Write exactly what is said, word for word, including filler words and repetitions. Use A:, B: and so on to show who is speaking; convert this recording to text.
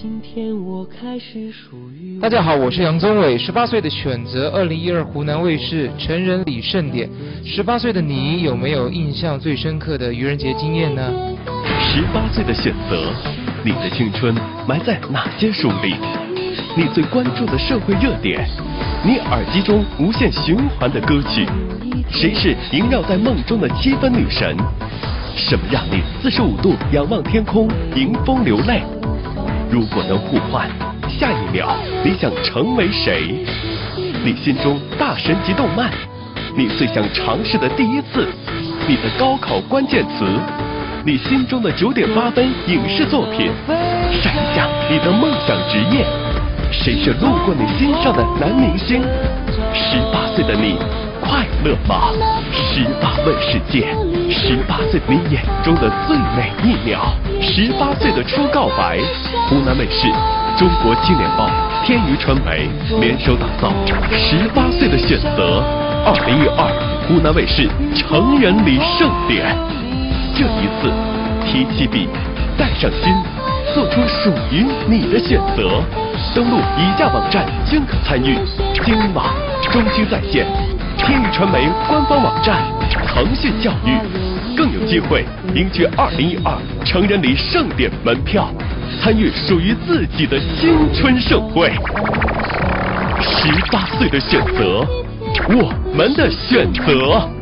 A: 大家好，我是杨宗纬，十八岁的选择，二零一二湖南卫视成人礼盛典。十八岁的你有没有印象最深刻的愚人节经验呢？
B: 十八岁的选择，你的青春埋在哪些书里？你最关注的社会热点，你耳机中无限循环的歌曲，谁是萦绕在梦中的七分女神？什么让你四十五度仰望天空，迎风流泪？如果能互换，下一秒你想成为谁？你心中大神级动漫，你最想尝试的第一次，你的高考关键词，你心中的九点八分影视作品，闪一下你的梦想职业，谁是路过你心上的男明星？十八岁的你快乐吗？十八问世界，十八岁你眼中的最美一秒，十八岁的初告白。湖南卫视、中国青年报、天娱传媒联手打造十八岁的选择。二零一二湖南卫视成人礼盛典，这一次提起笔，带上心，做出属于你的选择。登录以下网站均可参与，金网、中青在线、天娱传媒官方网站、腾讯教育，更有机会赢取二零一二成人礼盛典门票，参与属于自己的青春盛会。十八岁的选择，我们的选择。